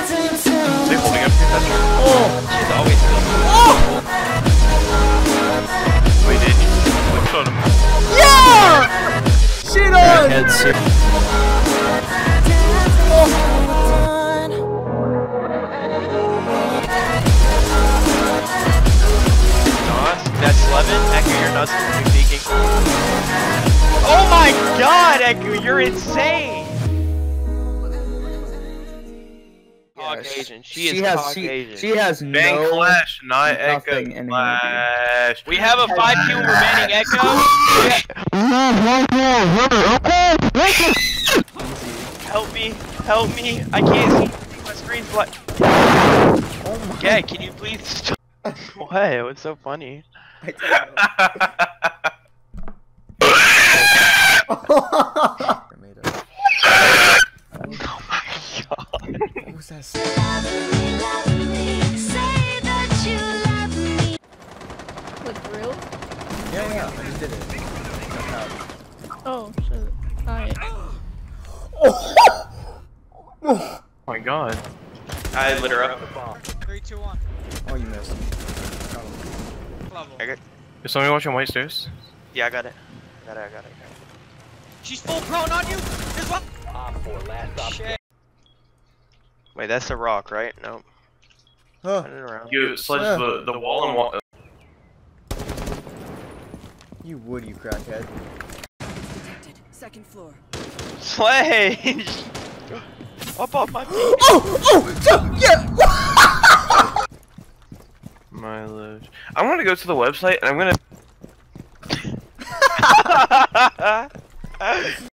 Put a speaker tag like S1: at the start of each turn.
S1: They holding up your toucher?
S2: Oh!
S1: She's always good.
S2: Oh!
S1: Wait, did you? Which one?
S2: Yeah! She does!
S1: That's 11. Echo, you're nuts for peeking. Oh my god, Echo, you're insane! Caucasian. She is Caucasian.
S2: She has
S3: Bang
S2: no
S3: Clash, not Echo
S2: nothing in
S3: Clash.
S1: We have a 5 kill remaining, Echo. Help me, help me. I can't see my screen's black.
S2: Oh my
S1: Yeah, can you please stop? What? It was so funny.
S2: I made it.
S1: Oh my god.
S2: What was that?
S4: Like real?
S2: Yeah, I just did it.
S4: Oh shit. Alright.
S1: Oh my god. I lit her up.
S5: 3, 2, 1.
S2: Oh, you missed.
S5: Level.
S1: I got.
S3: Is somebody watching White Stairs?
S1: Yeah, I got it. I got it.
S5: She's full prone on you. There's one. Shit.
S1: Wait, that's the rock, right? Nope.
S2: Huh.
S1: Turn it around.
S3: You sledge the wall and wall.
S2: You would, you crackhead.
S6: Detected. Second floor.
S1: Sledge! Up on my feet.
S2: Yeah!
S3: Mileage. I want to go to the website and I'm gonna.